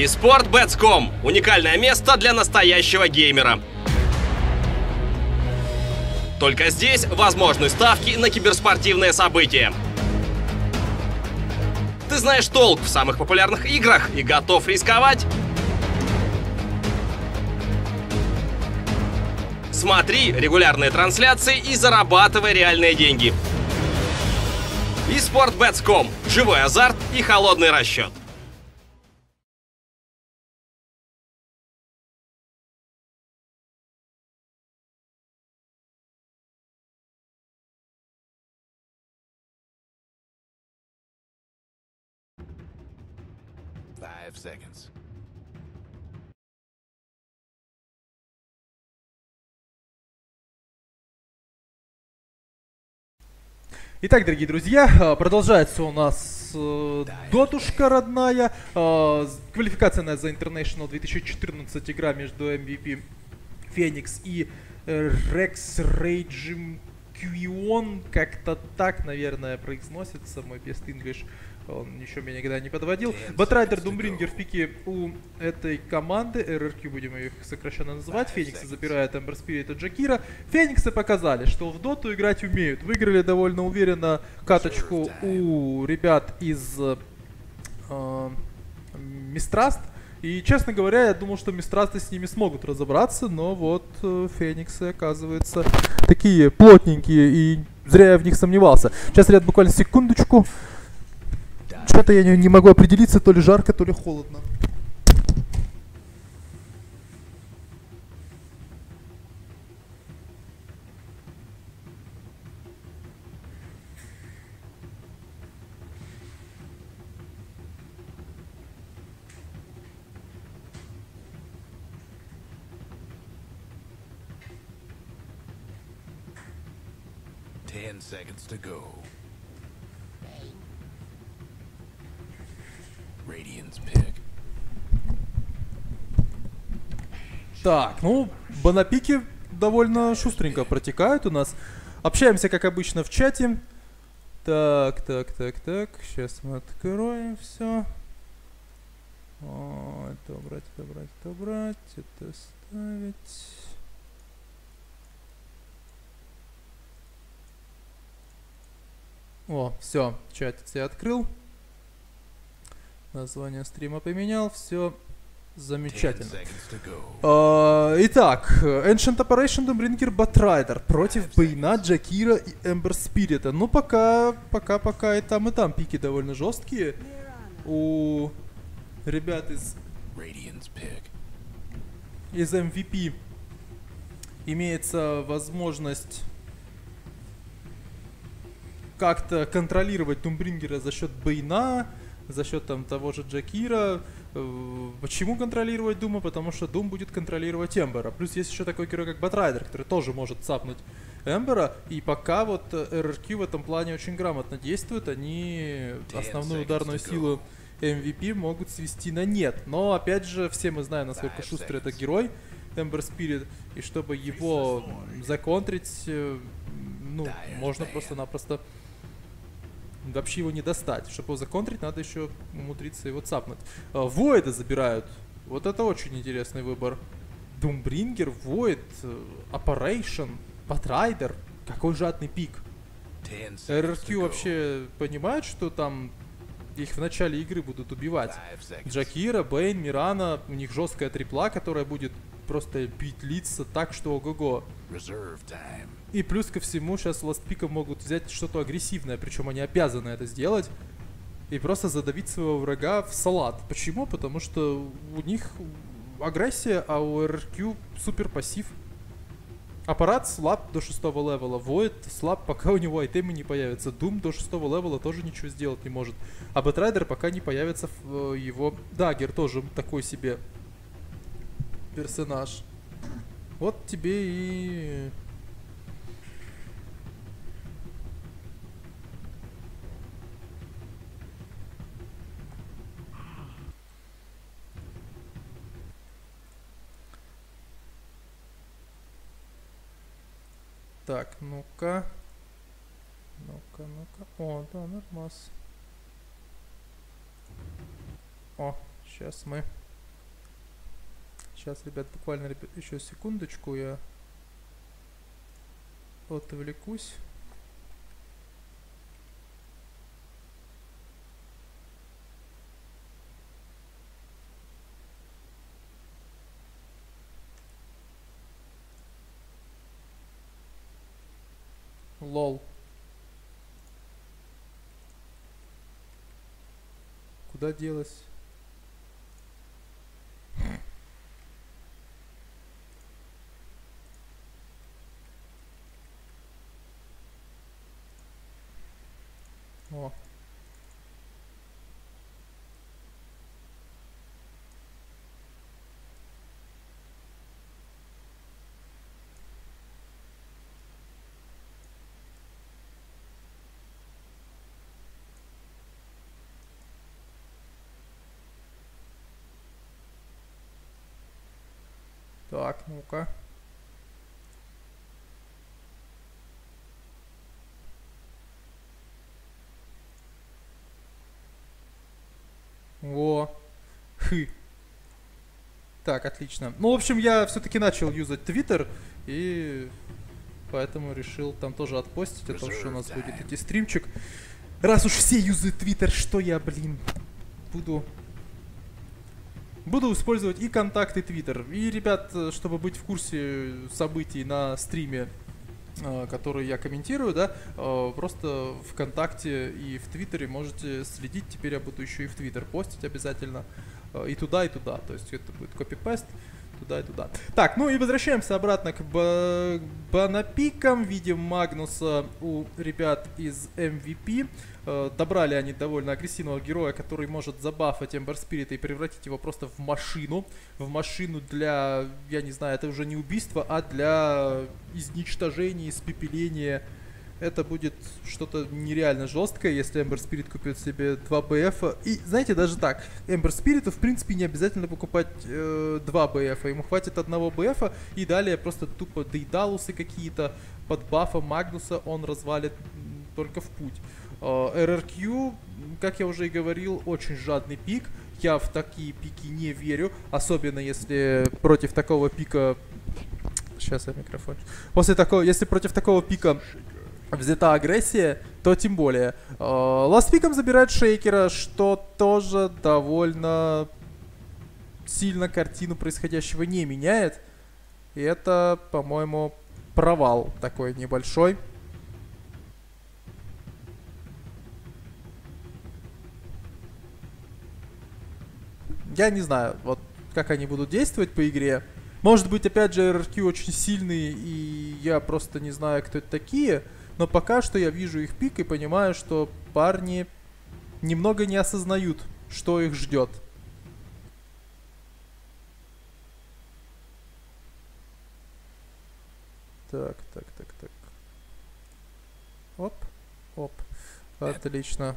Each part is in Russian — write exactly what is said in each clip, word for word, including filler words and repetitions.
eSport Bets точка ком – уникальное место для настоящего геймера. Только здесь возможны ставки на киберспортивные события. Ты знаешь толк в самых популярных играх и готов рисковать? Смотри регулярные трансляции и зарабатывай реальные деньги. eSport Bets точка ком – живой азарт и холодный расчет. Five seconds. Итак, дорогие друзья, продолжается у нас э, дотушка родная. Э, квалификация за International две тысячи четырнадцать, игра между эм ви пи Phoenix и э, Rex Raging Quion. Как-то так, наверное, произносится. Мой best English, он еще меня никогда не подводил. Batrider, Doombringer в пике у этой команды. эр эр кью будем их сокращенно называть. Фениксы забирают Ember Spirit и Джакира. Фениксы показали, что в доту играть умеют. Выиграли довольно уверенно каточку у ребят из э, Мистраст. И, честно говоря, я думал, что Мистрасты с ними смогут разобраться, но вот э, Фениксы, оказывается, такие плотненькие, и зря я в них сомневался. Сейчас, ребят, буквально секундочку. Что-то я не, не могу определиться, то ли жарко, то ли холодно. Ten seconds to go. Radiant's pick. Так, ну, банапики довольно шустренько протекают у нас. Общаемся, как обычно, в чате. Так, так, так, так. Сейчас мы откроем все. Это убрать, это убрать, это убрать. Это ставить. О, все, чат я открыл. Название стрима поменял, все замечательно. Uh, итак, Ancient Operation, Doombringer, Batrider против Бэйна, Джакира и Ember Spirit. Ну, пока, пока, пока и там, и там пики довольно жесткие. У ребят из, из эм ви пи имеется возможность как-то контролировать Doombringer за счет Бэйна, за счет там того же Джакира. Почему контролировать Дума? Потому что Дум будет контролировать Эмбера. Плюс есть еще такой герой, как Batrider, который тоже может цапнуть Эмбера. И пока вот эр эр кью в этом плане очень грамотно действует. Они основную ударную силу эм ви пи могут свести на нет. Но опять же, все мы знаем, насколько шустрый это герой Ember Spirit. И чтобы его законтрить, ну, можно просто-напросто вообще его не достать. Чтобы его законтрить, надо еще умудриться его цапнуть. Войда забирают. Вот это очень интересный выбор. Doombringer, Void, Operation, Batrider. Какой жадный пик. эр эр кью вообще понимает, что там их в начале игры будут убивать. Джакира, Бэйн, Мирана. У них жесткая трипла, которая будет просто бить лица так, что ого-го. И плюс ко всему, сейчас ластпиком могут взять что-то агрессивное, причем они обязаны это сделать. И просто задавить своего врага в салат. Почему? Потому что у них агрессия, а у эр эр кью супер пассив. Аппарат слаб до шестого левела, Void слаб, пока у него айтемы не появятся. Doom до шестого левела тоже ничего сделать не может. А Batrider пока не появится в, его... Даггер тоже такой себе персонаж. Вот тебе и... Так, ну-ка. Ну-ка, ну-ка. О, да, нормас. О, сейчас мы Сейчас, ребят, буквально ребят, еще секундочку, я отвлекусь. Лол. Куда делась? О. Так, ну-ка. Во. Хы. Так, отлично. Ну, в общем, я все-таки начал юзать Twitter, и поэтому решил там тоже отпостить о том, что у нас будет идти стримчик. Раз уж все юзают Twitter, что я, блин, буду... Буду использовать и контакты Twitter. И, ребят, чтобы быть в курсе событий на стриме, которые я комментирую, да, просто ВКонтакте и в Твиттере можете следить. Теперь я буду еще и в Твиттер постить обязательно. И туда, и туда. То есть это будет копипест туда и туда. Так, ну и возвращаемся обратно к банапикам. Видим Магнуса у ребят из эм ви пи. Добрали они довольно агрессивного героя, который может забафать Эмбер Спирита и превратить его просто в машину. В машину для, я не знаю, это уже не убийство, а для изничтожения, испепеления. Это будет что-то нереально жесткое, если Эмбер Спирит купит себе два БФа. И знаете, даже так, Эмбер Спириту в принципе не обязательно покупать э, два БФа. Ему хватит одного БФа, и далее просто тупо дейдалусы какие-то под бафом Магнуса он развалит только в путь. эр эр кью, как я уже и говорил, очень жадный пик. Я в такие пики не верю, особенно если против такого пика... Сейчас я микрофон... После такого, если против такого пика взята агрессия, то тем более. Ластпиком забирает Шейкера, что тоже довольно сильно картину происходящего не меняет. И это, по-моему, провал такой небольшой. Я не знаю, вот как они будут действовать по игре. Может быть, опять же, эр эр кью очень сильный, и я просто не знаю, кто это такие. Но пока что я вижу их пик и понимаю, что парни немного не осознают, что их ждет. Так, так, так, так. Оп, оп. Отлично.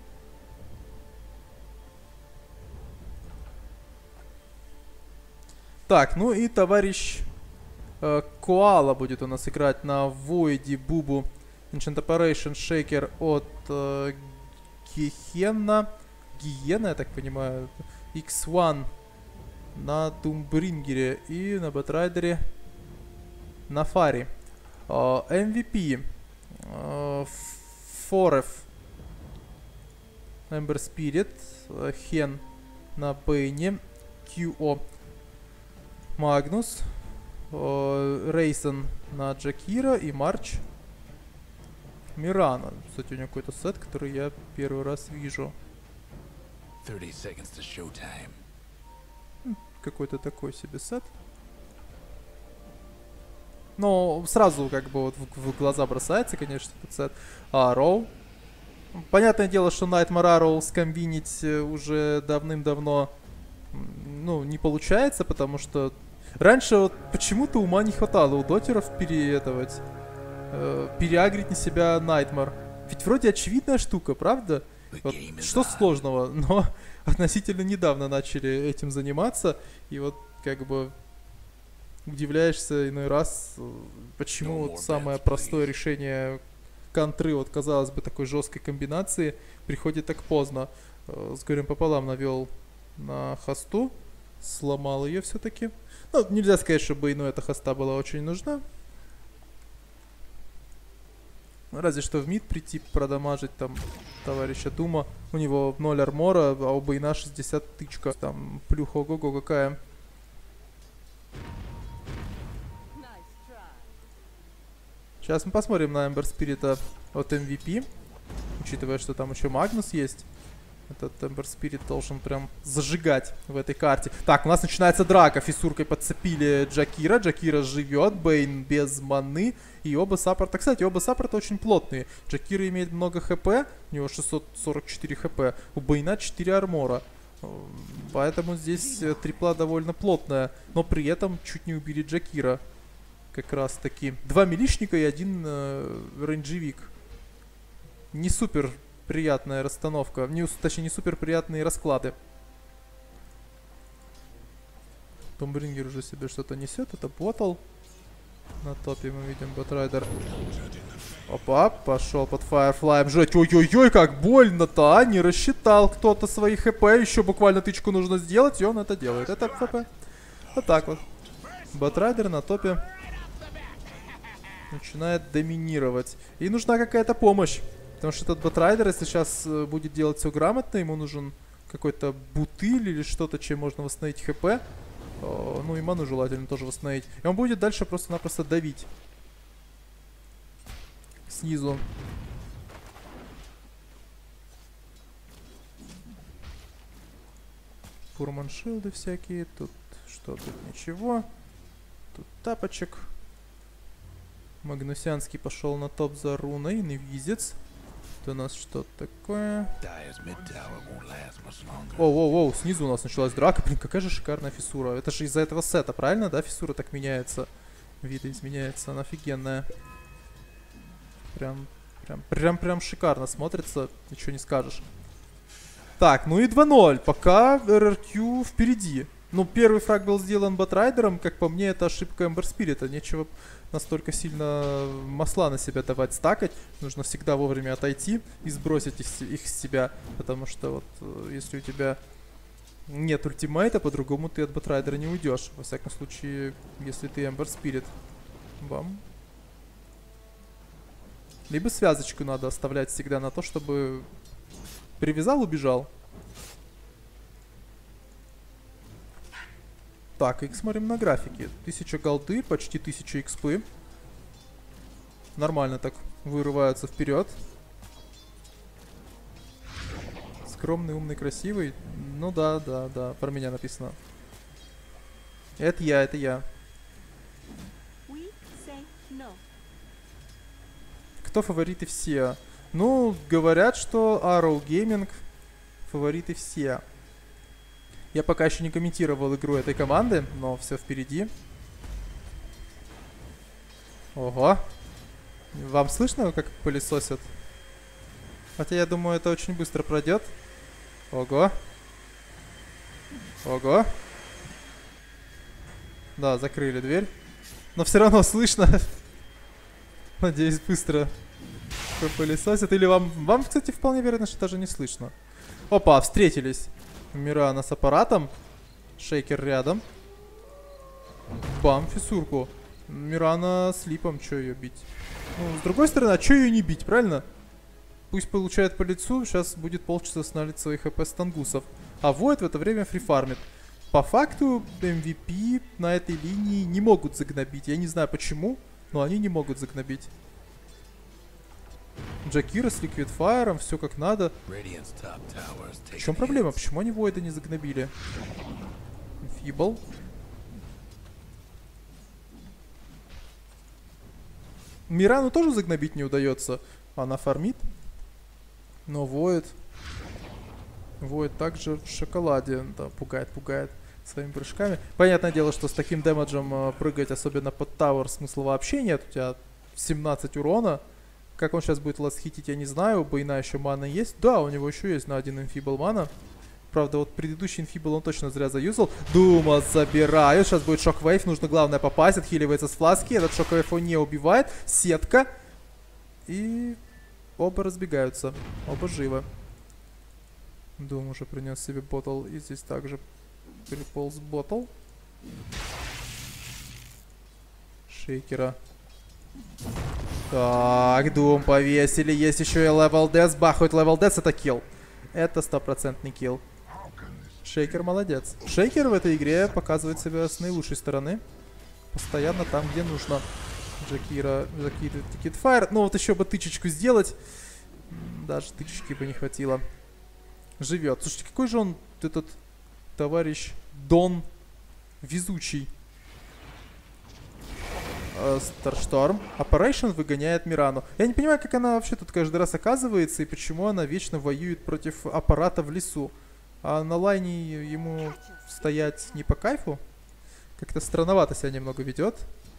Так, ну и товарищ э, Коала будет у нас играть на Войде, Бубу, Enchant Operation, Шейкер от э, Гехенна. Гиена, я так понимаю. икс один на Думбрингере и на Бэтрайдере на Фаре. Э, эм ви пи. Э, Фореф. Эмбер Спирит. Э, Хен на Бэйне. кью о. Магнус, Рейсон на Джакира и Марч Мирана. Кстати, у него какой-то сет, который я первый раз вижу. Какой-то такой себе сет. Но сразу как бы вот в, в глаза бросается, конечно, этот сет. А, Роу. Понятное дело, что Nightmare Arrow скомбинить уже давным-давно, ну, не получается, потому что раньше вот почему-то ума не хватало у дотеров переэтовать, э, переагрить на себя Nightmare. Ведь вроде очевидная штука, правда? Вот, что сложного? Но относительно недавно начали этим заниматься, и вот как бы удивляешься иной раз, почему вот самое простое решение контры, вот казалось бы такой жесткой комбинации, приходит так поздно. С горем пополам навел на хосту Сломал ее все-таки. Ну, нельзя сказать, что Бэйну эта хоста была очень нужна. Разве что в мид прийти продамажить там товарища Дума. У него ноль армора, а у Бэйна шестьдесят тычка. Там плюха ого-го какая. Сейчас мы посмотрим на Эмбер Спирита от эм ви пи. Учитывая, что там еще Магнус есть. Этот Эмбер Спирит должен прям зажигать в этой карте. Так, у нас начинается драка. Фиссуркой подцепили Джакира. Джакира живет. Бэйн без маны. И оба саппорта. Кстати, оба саппорта очень плотные. Джакира имеет много хп. У него шестьсот сорок четыре хп. У Бэйна четыре армора. Поэтому здесь трипла довольно плотная. Но при этом чуть не убили Джакира. Как раз таки. Два милишника и один э, рейнджевик. Не супер приятная расстановка. Не, точнее, не супер приятные расклады. Томбрингер уже себе что-то несет. Это Ботл. На топе мы видим Ботрайдер. Опа, пошел под Фаерфлаем жать. Ой-ой-ой, как больно-то, а? Не рассчитал кто-то свои хп. Еще буквально тычку нужно сделать, и он это делает. Это хп. Вот так вот. Ботрайдер на топе начинает доминировать. И нужна какая-то помощь. Потому что этот Ботрайдер, если сейчас э, будет делать все грамотно, ему нужен какой-то бутыль или что-то, чем можно восстановить хп. Э, ну и ману желательно тоже восстановить. И он будет дальше просто-напросто давить. Снизу. Фурманшилды всякие. Тут что? Тут ничего. Тут тапочек. Магнусянский пошел на топ за руной. Невизец. Это у нас что такое? Оу-оу-оу, снизу у нас началась драка. Блин, какая же шикарная фиссура. Это же из-за этого сета, правильно? Да, фиссура так меняется. Вида изменяется, она офигенная. Прям, прям, прям, прям шикарно смотрится. Ничего не скажешь. Так, ну и два ноль. Пока эр эр кью впереди. Ну, первый фраг был сделан Ботрайдером. Как по мне, это ошибка Эмбер Спирита. Нечего настолько сильно масла на себя давать, стакать. Нужно всегда вовремя отойти и сбросить их, их с себя. Потому что вот если у тебя нет ультимейта, по-другому ты от Ботрайдера не уйдешь. Во всяком случае, если ты Эмбер Спирит. Бам. Либо связочку надо оставлять всегда на то, чтобы привязал, убежал. Так, и смотрим на графике. Тысяча голды, почти тысяча экспы. Нормально так вырываются вперед. Скромный, умный, красивый. Ну да, да, да, про меня написано. Это я, это я. Кто фавориты все? Ну, говорят, что Arrow Gaming фавориты все. Я пока еще не комментировал игру этой команды, но все впереди. Ого. Вам слышно, как пылесосят? Хотя я думаю, это очень быстро пройдет. Ого. Ого. Да, закрыли дверь. Но все равно слышно. Надеюсь, быстро пылесосят. Или вам... Вам, кстати, вполне вероятно, что даже не слышно. Опа, встретились. Мирана с аппаратом. Шейкер рядом. Бам, фиссурку. Мирана с липом, чё ее бить? Ну, с другой стороны, а чё ее не бить, правильно? Пусть получает по лицу, сейчас будет полчаса восстанавливать свои хп с тангусов. А Void в это время фрифармит. По факту, эм ви пи на этой линии не могут загнобить. Я не знаю почему, но они не могут загнобить. Джакира с ликвидфайером, все как надо. В чем проблема? Почему они Войда не загнобили? Фибл. Мирану тоже загнобить не удается. Она фармит. Но Void... Void также в шоколаде. Да, пугает, пугает своими прыжками. Понятное дело, что с таким дэмэджем э, прыгать, особенно под тавер, смысла вообще нет. У тебя семнадцать урона. Как он сейчас будет вас хитить, я не знаю. У Бэйна еще мана есть. Да, у него еще есть на один инфибл мана. Правда, вот предыдущий инфибл он точно зря заюзал. Дума забирают. Сейчас будет шоквейв. Нужно главное попасть. Отхиливается с фласки. Этот шоквейв он не убивает. Сетка. И оба разбегаются. Оба живы. Дум уже принес себе ботл. И здесь также Приполз ботл. Шейкера. Так, Дум повесили. Есть еще и левел дес. Бахают левел дес. Это килл. Это стопроцентный килл. Шейкер молодец. Шейкер в этой игре показывает себя с наилучшей стороны. Постоянно там, где нужно. Джакира закидывает Китфайр. Ну вот еще бы тычечку сделать. Даже тычечки бы не хватило. Живет. Слушайте, какой же он, этот товарищ Дон везучий. Старшторм. Operation выгоняет Мирану. Я не понимаю, как она вообще тут каждый раз оказывается и почему она вечно воюет против аппарата в лесу. А на лайне ему стоять не по кайфу? Как-то странновато себя немного ведет.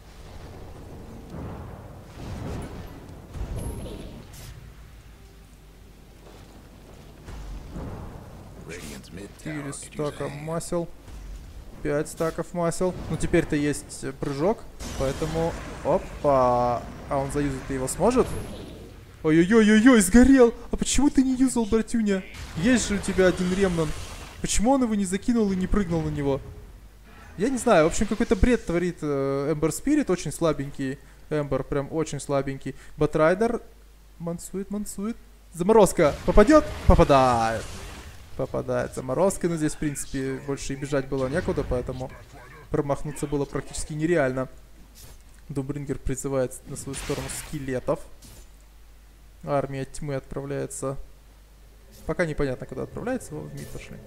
четыре стака масел. пять стаков масел. Ну теперь-то есть прыжок. Поэтому... Опа! А он заюзать его сможет? Ой-ой-ой-ой, сгорел! А почему ты не юзал, братюня? Есть же у тебя один ремнан. Почему он его не закинул и не прыгнул на него? Я не знаю. В общем, какой-то бред творит Эмбер Спирит. Очень слабенький. Эмбер прям очень слабенький. Батрайдер. Мансует, мансует. Заморозка. Попадет? Попадает. Попадает заморозка. Но здесь, в принципе, больше и бежать было некуда. Поэтому промахнуться было практически нереально. Думбрингер призывает на свою сторону скелетов. Армия тьмы отправляется. Пока непонятно, куда отправляется. В мид пошли.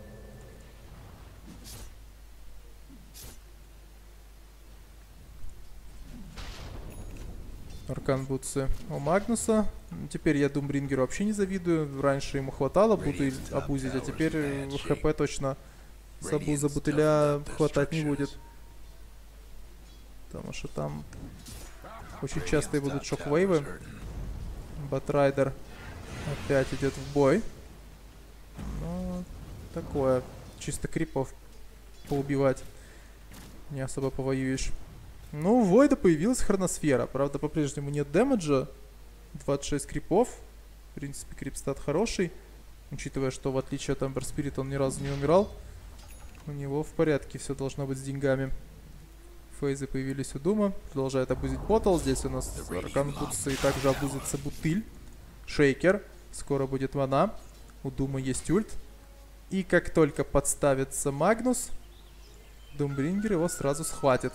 Аркан бутсы у Магнуса. Теперь я Думбрингеру вообще не завидую. Раньше ему хватало буты абузить, а теперь хп точно с абуза бутыля хватать не будет. Потому что там очень частые будут шоквейвы. Батрайдер опять идет в бой. Ну, такое. Чисто крипов поубивать. Не особо повоюешь. Ну, у Войда появилась хроносфера. Правда, по-прежнему нет дэмэджа. двадцать шесть крипов. В принципе, крипстат хороший. Учитывая, что в отличие от Эмбер Спирит он ни разу не умирал. У него в порядке все должно быть с деньгами. Фейзы появились у Дума. Продолжает абузить ботл. Здесь у нас Аркан Бутсы и также абузится Бутыль. Шейкер. Скоро будет мана. У Дума есть ульт. И как только подставится Магнус, Думбрингер его сразу схватит.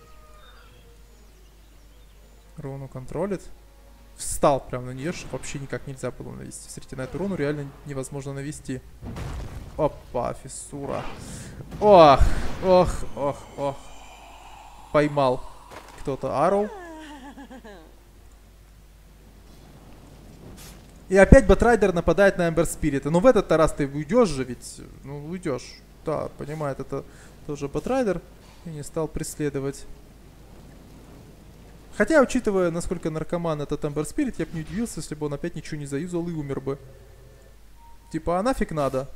Руну контролит. Встал прям на нее, что вообще никак нельзя было навести. Смотрите, на эту руну реально невозможно навести. Опа, фиссура. Ох, ох, ох, ох. Поймал кто-то Арроу. И опять Батрайдер нападает на Эмбер Спирита. Ну в этот раз ты уйдешь же ведь. Ну уйдешь. Да, понимает, это тоже Батрайдер. И не стал преследовать. Хотя, учитывая, насколько наркоман этот Эмбер Спирит, я бы не удивился, если бы он опять ничего не заюзал и умер бы. Типа, а нафиг надо?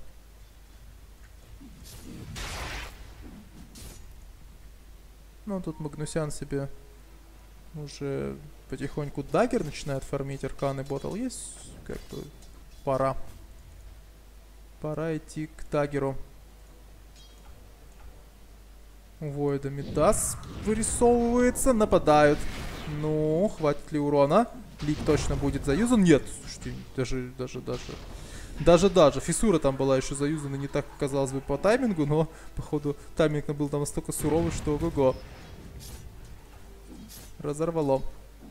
Ну, тут Магнусян себе уже потихоньку даггер начинает фармить, арканы ботл есть. Как бы пора. Пора идти к даггеру. У Войда Мидас вырисовывается, нападают. Ну, хватит ли урона? Лик точно будет заюзан. Нет, слушайте, даже, даже, даже. Даже, даже. Фиссура там была еще заюзана не так, казалось бы, по таймингу, но, походу, тайминг был там настолько суровый, что ого-го. Разорвало.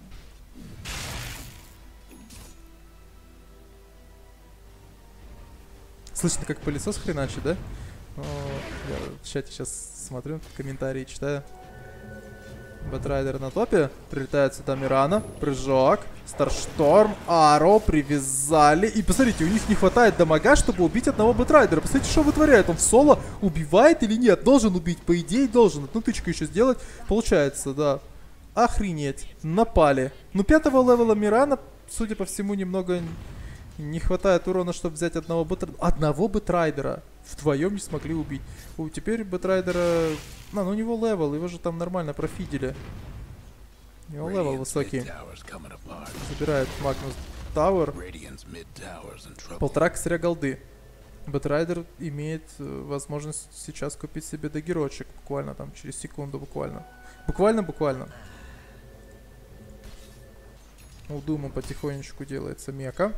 Слышно, как пылесос хреначит, да? О, я в чате сейчас смотрю, комментарии читаю. Батрайдер на топе. Прилетает сюда Мирана. Прыжок. Старшторм. Аро привязали. И посмотрите, у них не хватает дамага, чтобы убить одного Батрайдера. Посмотрите, что вытворяет. Он в соло убивает или нет? Должен убить. По идее, должен. Одну тычку еще сделать. Получается, да. Охренеть. Напали. Ну, пятого левела Мирана, судя по всему, немного не хватает урона, чтобы взять одного Батрайдера. Одного Батрайдера. Вдвоем не смогли убить. О, теперь Батрайдера... А, ну у него левел, его же там нормально профидели. У него левел высокий. Забирает Магнус Тауэр. Полтора косаря голды. Бэтрайдер имеет э, возможность сейчас купить себе дагерочек. Буквально там через секунду, буквально. Буквально-буквально. У Дума потихонечку делается мека.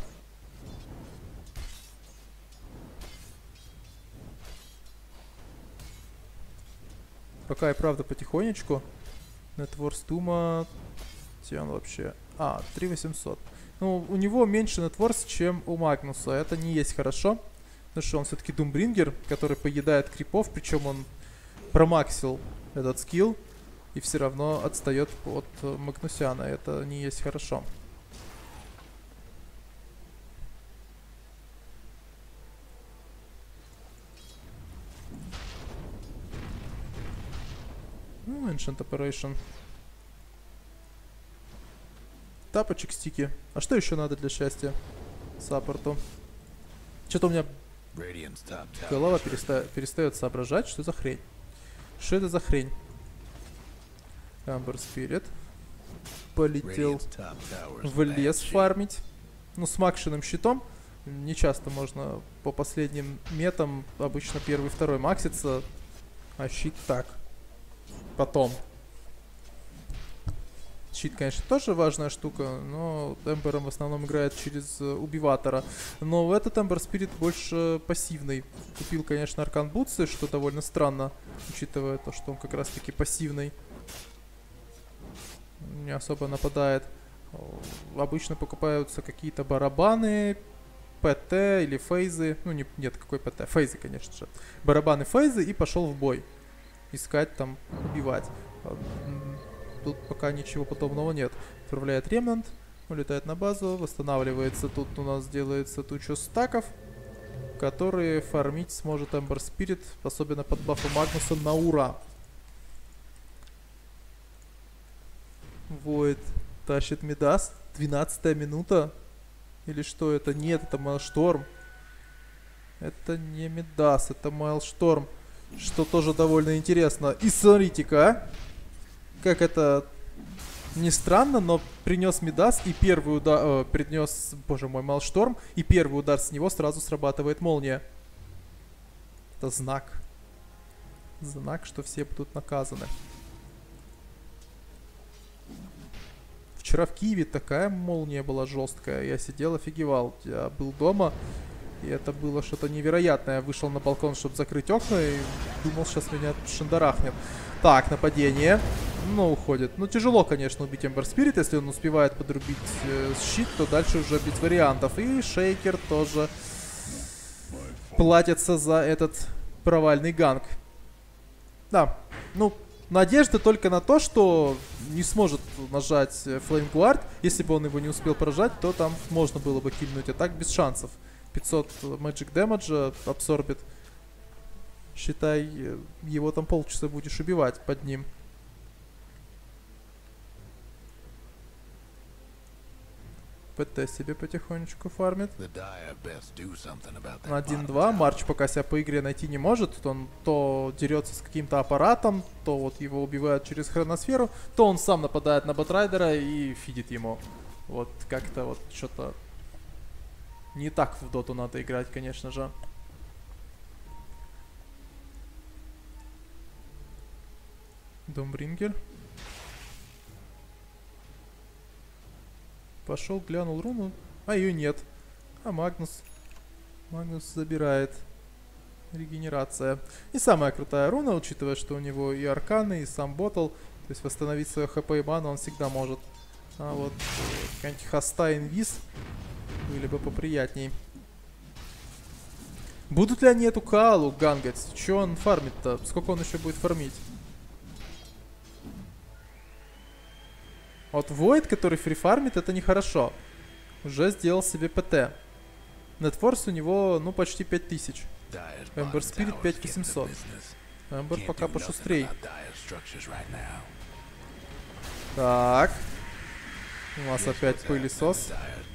Пока и правда потихонечку. Нетворс Дума... Где он вообще? А, три восемьсот. Ну, у него меньше нетворс, чем у Магнуса. Это не есть хорошо. Потому что он все-таки Думбрингер, который поедает крипов. Причем он промаксил этот скилл. И все равно отстает от Магнусяна. Это не есть хорошо. Ну, Ancient Operation. Тапочек, стики. А что еще надо для счастья саппорту? Что-то у меня Radiant's top tower. голова переста перестает соображать. Что за хрень? Что это за хрень? Amber Spirit. Полетел Radiant's top tower is в лес bad shit. фармить. Ну, с макшиным щитом. Не часто можно по последним метам. Обычно первый, второй максится. А щит так. Потом. Щит, конечно, тоже важная штука, но Эмбером в основном играет через э, убиватора. Но в этот Эмбер Спирит больше пассивный. Купил, конечно, Аркан Бутсы, что довольно странно, учитывая то, что он как раз-таки пассивный. Не особо нападает. Обычно покупаются какие-то барабаны, ПТ или фейзы. Ну, не, нет, какой ПТ? Фейзы, конечно же. Барабаны, фейзы, и пошел в бой. Искать там, убивать. Тут пока ничего подобного нет. Отправляет ремнант, улетает на базу, восстанавливается. Тут у нас делается туча стаков, которые фармить сможет Эмбер Спирит, особенно под бафом Магнуса, на ура. Void тащит Мидас. двенадцатая минута. Или что это? Нет, это Майлшторм. Это не Мидас, это Майлшторм. Что тоже довольно интересно. И смотрите-ка, а. Как это не странно, но принес Мидас и первый удар, э, принес, боже мой, Майлшторм, и первый удар с него сразу срабатывает молния. Это знак. Знак, что все будут наказаны. Вчера в Киеве такая молния была жесткая. Я сидел, офигевал. Я был дома, и это было что-то невероятное. Я вышел на балкон, чтобы закрыть окна, и думал, сейчас меня шандарахнет. Так, нападение. Ну, уходит. Ну, тяжело, конечно, убить Эмбер Спирит. Если он успевает подрубить э, щит, то дальше уже без вариантов. И Шейкер тоже платится за этот провальный ганк. Да, ну, надежда только на то, что не сможет нажать Flame Guard. Если бы он его не успел прожать, то там можно было бы кильнуть. А так без шансов. пятьсот Magic Damage абсорбит. Считай, его там полчаса будешь убивать под ним. ПТ себе потихонечку фармит. На один-два. Марч пока себя по игре найти не может. Он то дерется с каким-то аппаратом, то вот его убивают через хроносферу, то он сам нападает на Бэтрайдера и фидит ему. Вот как-то вот что-то не так в доту надо играть, конечно же. Думбрингер. Пошел, глянул руну, а ее нет. А Магнус. Магнус забирает. Регенерация. И самая крутая руна, учитывая, что у него и арканы, и сам ботл. То есть восстановить свое хп и ману он всегда может. А вот э, какая-нибудь хоста инвиз были бы поприятней. Будут ли они эту Каалу гангать? Че он фармит-то? Сколько он еще будет фармить? Вот Void, который фрифармит, это нехорошо. Уже сделал себе ПТ. Нетфорс у него, ну, почти пять тысяч. Эмбер Спирит пять тысяч восемьсот. Эмбер пока пошустрей. Так. У нас опять пылесос.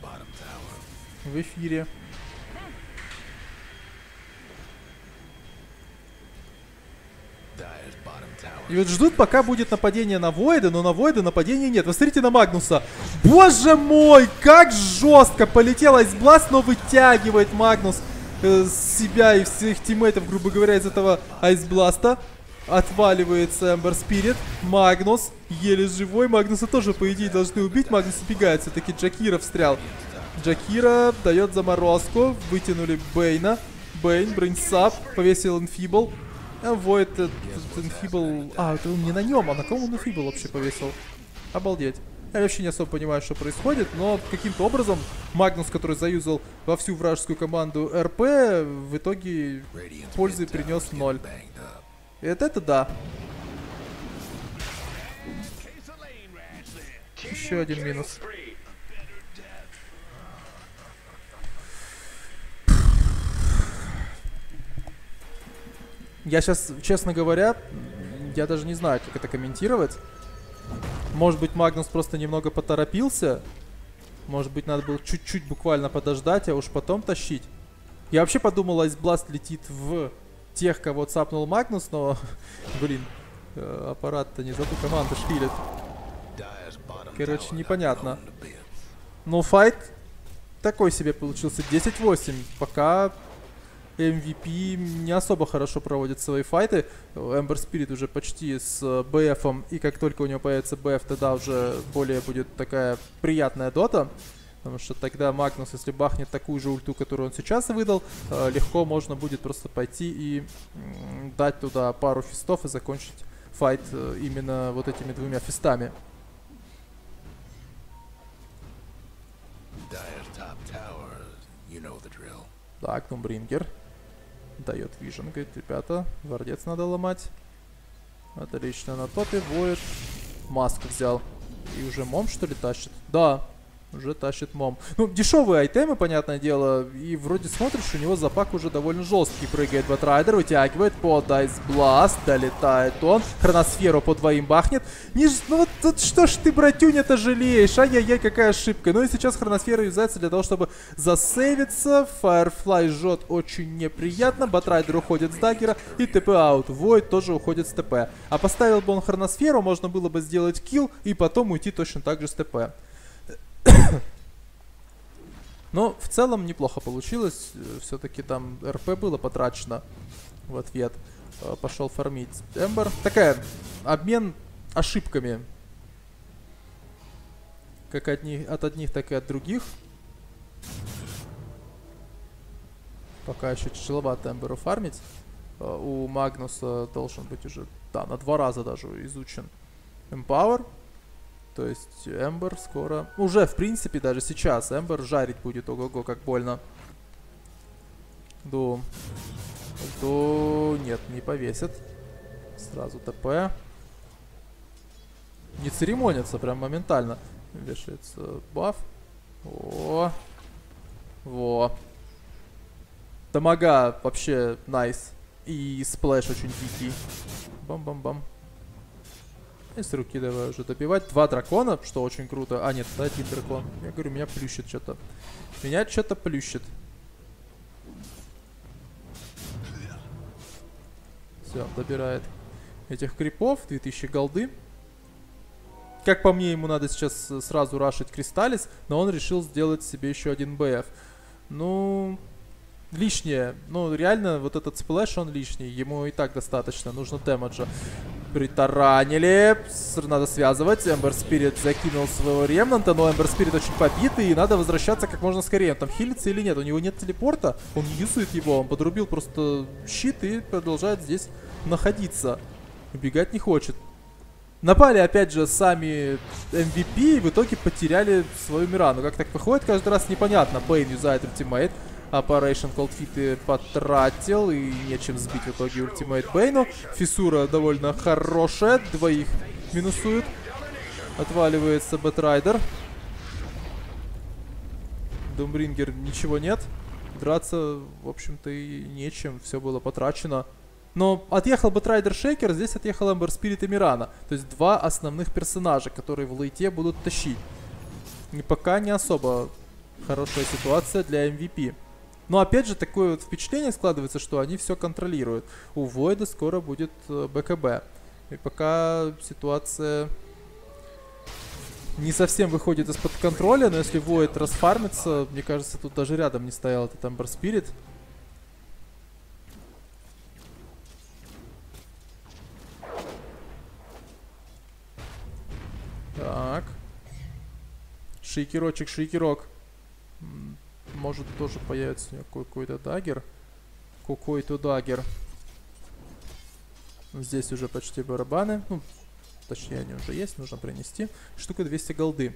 В эфире. И вот ждут, пока будет нападение на Войда, но на Войда нападения нет. Вы смотрите на Магнуса. Боже мой, как жестко полетел Айсбласт, но вытягивает Магнус э, себя и всех тиммейтов, грубо говоря, из этого Айсбласта. Отваливается Эмбер Спирит. Магнус еле живой. Магнуса тоже, по идее, должны убить. Магнус убегает. Все-таки Джакира встрял. Джакира дает заморозку. Вытянули Бейна. Бейн, брейнсап. Повесил инфибл. А Войд этот инфибл... А, это он не на нем, а на ком он инфибл вообще повесил? Обалдеть. Я вообще не особо понимаю, что происходит, но каким-то образом Магнус, который заюзал во всю вражескую команду РП, в итоге пользы принес ноль. Это это да. Еще один минус. Я сейчас, честно говоря, я даже не знаю, как это комментировать. Может быть, Магнус просто немного поторопился. Может быть, надо было чуть-чуть буквально подождать, а уж потом тащить. Я вообще подумал, Айсбласт летит в тех, кого цапнул Магнус, но, блин, э, аппарат-то не за ту команду шпилит. Короче, непонятно. Но файт такой себе получился. десять восемь. Пока эм ви пи не особо хорошо проводит свои файты. Эмбер Спирит уже почти с БФом. И как только у него появится БФ, тогда уже более будет такая приятная дота. Потому что тогда Магнус, если бахнет такую же ульту, которую он сейчас выдал, э, легко можно будет просто пойти и м, дать туда пару фистов и закончить файт э, именно вот этими двумя фистами. Так, Думбрингер дает вижен, говорит, ребята, гвардец надо ломать. Отлично, на топе Войд маску взял. И уже Мом, что ли, тащит? Да. Уже тащит Мом. Ну, дешевые айтемы, понятное дело. И вроде смотришь, у него запак уже довольно жесткий. Прыгает Батрайдер, вытягивает под Айсбласт. Долетает он. Хроносферу по двоим бахнет. Не, ну вот, вот что ж ты, братюня-то, жалеешь? Ай-яй-яй, какая ошибка. Ну и сейчас хроносфера юзается для того, чтобы засейвиться. Firefly жжет очень неприятно. Батрайдер уходит с даггера. И ТП аут. Войд тоже уходит с ТП. А поставил бы он хроносферу, можно было бы сделать килл. И потом уйти точно так же с ТП. Но в целом неплохо получилось. Все-таки там РП было потрачено в ответ. Пошел фармить Эмбер. Такая, обмен ошибками. Как от них, от одних, так и от других. Пока еще тяжеловато Эмберу фармить. У Магнуса должен быть уже, да, на два раза даже изучен Empower. То есть Эмбер скоро... Уже, в принципе, даже сейчас Эмбер жарить будет. Ого-го, как больно. Ду. Ду... Нет, не повесит. Сразу ТП. Не церемонится, прям моментально. Вешается баф. О. Во. Дамага вообще найс. И сплэш очень дикий. Бам-бам-бам. И с руки давай уже добивать. Два дракона, что очень круто. А, нет, это один дракон. Я говорю, меня плющит что-то. Меня что-то плющит. Все, добирает этих крипов. две тысячи голды. Как по мне, ему надо сейчас сразу рашить Кристаллис. Но он решил сделать себе еще один БФ. Ну... Лишнее. Ну, реально, вот этот сплэш, он лишний. Ему и так достаточно. Нужно дэмэджа. Притаранили. Надо связывать. Эмбер Спирит закинул своего ремнанта, но Эмбер Спирит очень побитый, и надо возвращаться как можно скорее. Он там хилится или нет? У него нет телепорта. Он не юзает его. Он подрубил просто щит и продолжает здесь находиться. Убегать не хочет. Напали, опять же, сами эм ви пи и в итоге потеряли свою Мирану. Как так выходит, каждый раз непонятно. Бейн юзает ультимейт. Operation Cold Feet потратил, и нечем сбить в итоге ультимейт Бейну. Фиссура довольно хорошая, двоих минусует. Отваливается Бэтрайдер. Думбрингер ничего нет. Драться, в общем-то, и нечем, все было потрачено. Но отъехал Бэтрайдер Шейкер, здесь отъехал Эмбер Спирит и Мирана. То есть два основных персонажа, которые в лейте будут тащить. И пока не особо хорошая ситуация для эм ви пи. Но опять же, такое вот впечатление складывается, что они все контролируют. У Войда скоро будет э, БКБ. И пока ситуация не совсем выходит из-под контроля, но если Войд расфармится, мне кажется, тут даже рядом не стоял этот Эмбер Спирит. Так. Шейкерочек, шейкерок. М, Может тоже появится у него какой-то дагер. Какой-то дагер. Здесь уже почти барабаны. Ну, точнее, они уже есть, нужно принести. Штука двести голды.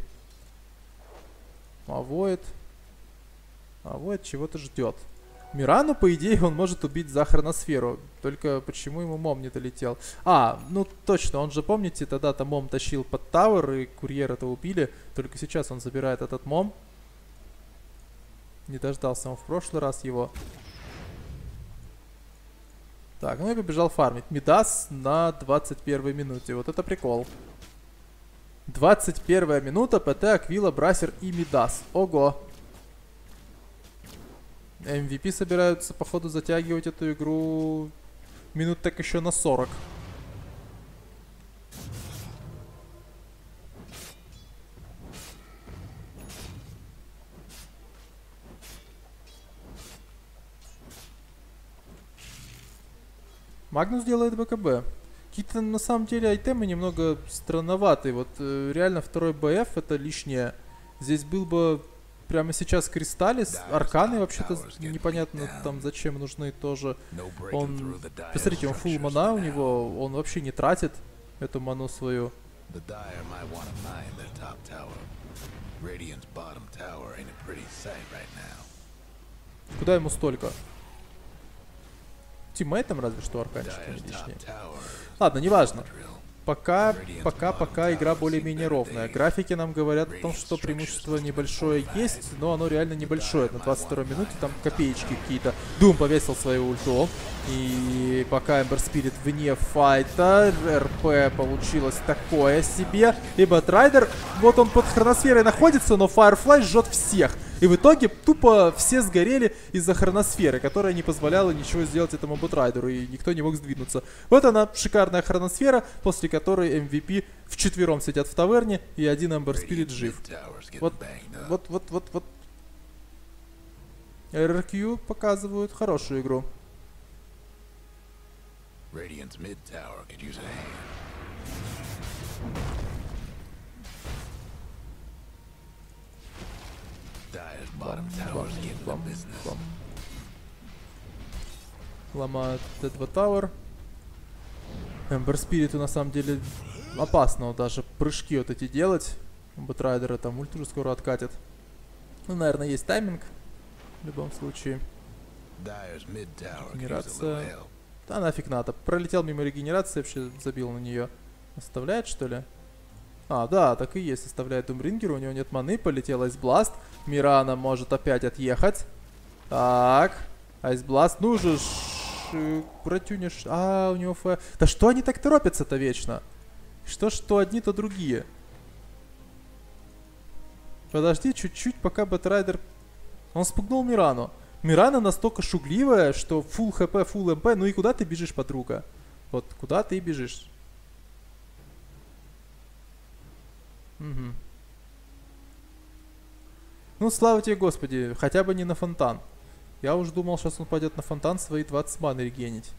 А Void. А Void чего-то ждет. Мирану, по идее, он может убить за хроносферу. Только почему ему мом не долетел? А, ну точно, он же, помните, тогда-то мом тащил под тавер, и курьера-то убили. Только сейчас он забирает этот мом. Не дождался он в прошлый раз его. Так, ну и побежал фармить. Мидас на двадцать первой минуте. Вот это прикол. двадцать первая минута, ПТ, Аквила, Брасер и Мидас. Ого. эм ви пи собираются, походу, затягивать эту игру минут так еще на сорок. Магнус делает БКБ. Какие-то на самом деле айтемы немного странноватые. Вот э, реально второй БФ это лишнее. Здесь был бы прямо сейчас Кристаллис, Арканы вообще-то непонятно там зачем нужны тоже. Он, посмотрите, он фулл мана у него, он вообще не тратит эту ману свою. Куда ему столько? Тиммейтом разве что арканчиками лишние. Ладно, неважно. Пока, пока, пока игра более-менее ровная. Графики нам говорят о том, что преимущество небольшое есть, но оно реально небольшое. На двадцать второй минуте там копеечки какие-то. Дум повесил свою ульту. И пока Эмбер Спирит вне файта, РП получилось такое себе. И Бэтрайдер, вот он под хроносферой находится, но Firefly жжет всех. И в итоге тупо все сгорели из-за хроносферы, которая не позволяла ничего сделать этому Бэтрайдеру, и никто не мог сдвинуться. Вот она, шикарная хроносфера, после которой эм ви пи вчетвером сидят в таверне, и один Эмбер Спирит жив. Вот, вот, вот, вот, вот. эр эр кью показывают хорошую игру. Бам, бам, бам, бам. Ломают Т два Tower. Эмбер Спириту на самом деле опасно даже прыжки вот эти делать. Бэтрайдера там ульт уже скоро откатит. Ну, наверное, есть тайминг. В любом случае. Генерация. Да нафиг надо. Пролетел мимо регенерации, вообще забил на нее. Оставляет, что ли? А, да, так и есть. Оставляет Думбрингера, у него нет маны, полетел Айсбласт. Мирана может опять отъехать. Так. Айсбласт, ну же, братюниш. А, у него фэ... Да что они так торопятся-то вечно? Что ж, то одни, то другие. Подожди чуть-чуть, пока Бэтрайдер... Он спугнул Мирану. Мирана настолько шугливая, что фулл хп, фулл МП. Ну и куда ты бежишь, подруга? Вот куда ты бежишь? Угу. Ну, слава тебе, Господи, хотя бы не на фонтан. Я уж думал, сейчас он пойдет на фонтан свои двадцать маны регенить.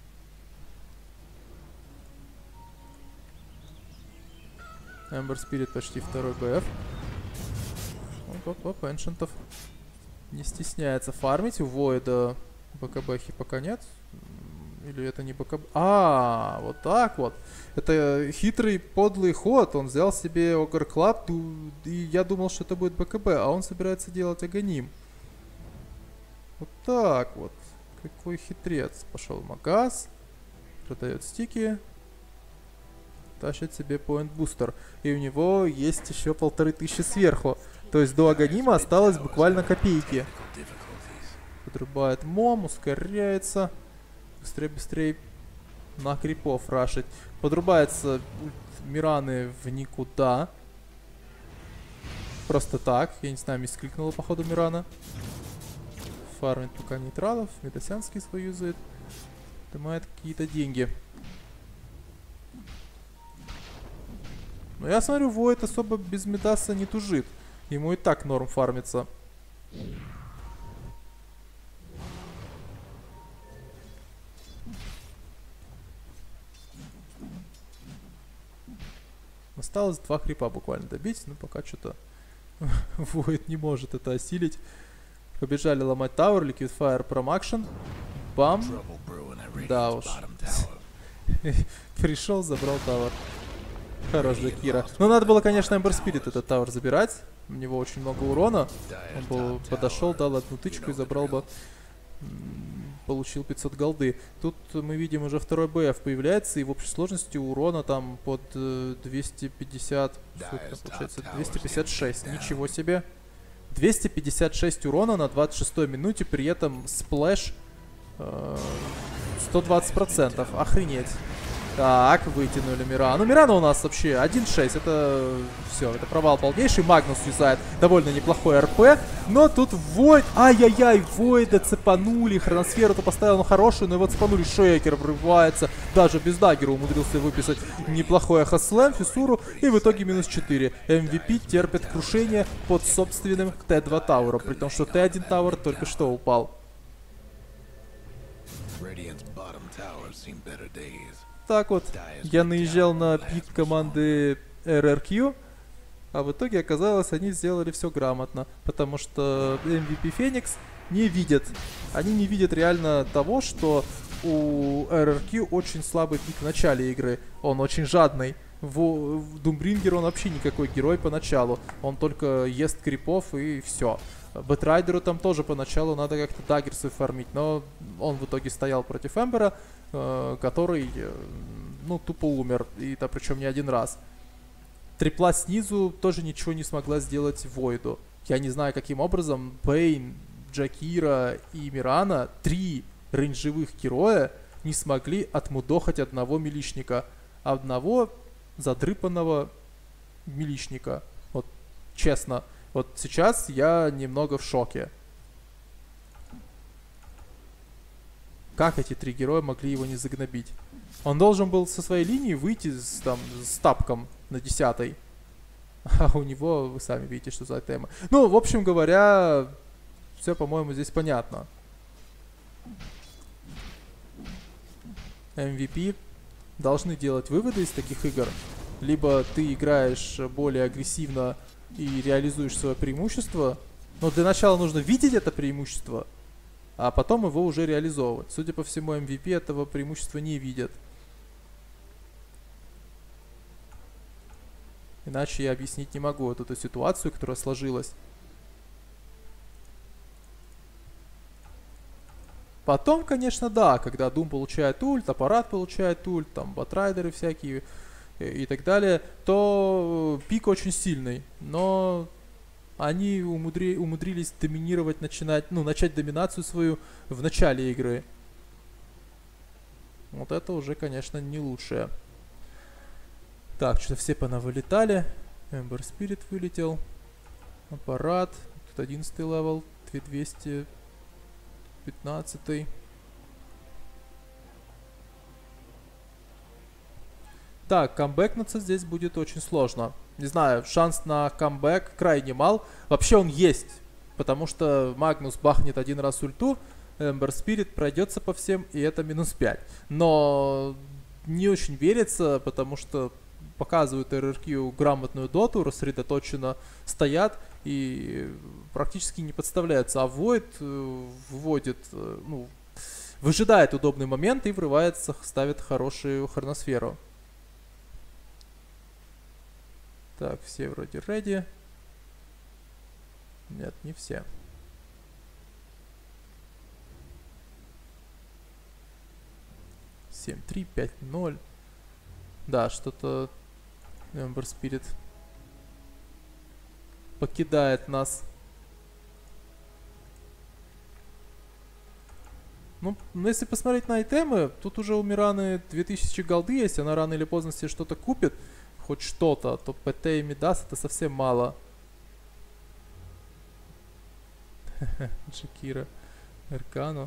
Эмбер Спирит почти второй БФ. Оп-оп-оп, Эншентов не стесняется фармить. У Войда БКБхи пока нет. Или это не БКБ? А, вот так вот. Это хитрый, подлый ход. Он взял себе Огр Клаб, и я думал, что это будет БКБ, а он собирается делать Аганим. Вот так вот. Какой хитрец. Пошел Магаз. Продает стики. Тащит себе Point Booster. И у него есть еще полторы тысячи сверху. То есть до Аганима осталось буквально копейки. Подрубает мом, ускоряется. Быстрее, быстрее на крипов рашить. Подрубается Мираны в никуда. Просто так. Я не знаю, мискликнула походу Мирана. Фармит пока нейтралов. Медосянский свой юзает. Отнимает какие-то деньги. Но я смотрю, Void особо без Медаса не тужит. Ему и так норм фармится. Осталось два крипа буквально добить, но пока что-то Void не может это осилить. Побежали ломать Tower, Liquid Fire Promaction. Бам. Trouble brewing at Да Radiant's уж. bottom tower. Пришел, забрал Tower. Хорош Джакира. Но надо было, конечно, Ember Spirit этот Tower забирать. У него очень много урона. Он бы подошел, дал одну тычку и забрал бы. м, Получил пятьсот голды. Тут мы видим уже второй БФ появляется, и в общей сложности урона там под э, двести пятьдесят, сколько там получается, двести пятьдесят шесть, ничего себе. двести пятьдесят шесть урона на двадцать шестой минуте, при этом сплэш э, сто двадцать процентов, охренеть. Так, вытянули Мирану. Ну, Мирана у нас вообще один шесть. Это все, это провал полнейший. Магнус юзает довольно неплохой РП. Но тут Void. Ай-яй-яй, Void цепанули. Хроносферу-то поставил на хорошую, но его цепанули. Шейкер врывается. Даже без даггера умудрился выписать неплохой Хаслэм, Фиссуру. И в итоге минус четыре. эм ви пи терпит крушение под собственным тэ два Тауэром. При том, что тэ один Тауэр только что упал. Radiant's bottom tower's seen better days. Так вот, я наезжал на пик команды эр эр кью, а в итоге оказалось, они сделали все грамотно, потому что эм ви пи Феникс не видят. Они не видят реально того, что у эр эр кью очень слабый пик в начале игры. Он очень жадный. В, в Думбрингер он вообще никакой герой поначалу. Он только ест крипов и все. Бэтрайдеру там тоже поначалу надо как-то даггер свой фармить, но он в итоге стоял против Эмбера, э, который, э, ну, тупо умер, и то причем не один раз. Трипла снизу тоже ничего не смогла сделать Войду. Я не знаю, каким образом Бэйн, Джакира и Мирана, три рейнджевых героя, не смогли отмудохать одного милишника. Одного задрыпанного милишника. Вот, честно. Вот сейчас я немного в шоке. Как эти три героя могли его не загнобить? Он должен был со своей линии выйти с, там, с тапком на десятой. А у него, вы сами видите, что за тема. Ну, в общем говоря, все, по-моему, здесь понятно. эм ви пи должны делать выводы из таких игр. Либо ты играешь более агрессивно и реализуешь свое преимущество, но для начала нужно видеть это преимущество, а потом его уже реализовывать. Судя по всему, эм ви пи этого преимущества не видят. Иначе я объяснить не могу вот эту ситуацию, которая сложилась. Потом, конечно, да, когда Doom получает ульт, аппарат получает ульт, там батрайдеры всякие и так далее, то пик очень сильный, но они умудри, умудрились доминировать, начинать, ну, начать доминацию свою в начале игры. Вот это уже, конечно, не лучшее. Так, что-то все понавылетали. Ember Spirit вылетел. Аппарат. Тут одиннадцатый левел. две тысячи двести пятнадцатый. Так, камбэкнуться здесь будет очень сложно. Не знаю, шанс на камбэк крайне мал. Вообще он есть. Потому что Магнус бахнет один раз ульту. Ember Spirit пройдется по всем, и это минус пять. Но не очень верится, потому что показывают эр эр кью грамотную доту, рассредоточенно стоят и практически не подставляются. А Void э, вводит, э, ну, выжидает удобный момент и врывается, ставит хорошую хроносферу. Так, все вроде ready. Нет, не все. семь три, пять ноль. Да, что-то Ember Spirit покидает нас. Ну, ну, если посмотреть на айтемы, тут уже у Мираны две тысячи голды есть, она рано или поздно себе что-то купит, хоть что-то, то ПТ и Мидас это совсем мало. Джакира, Аркану.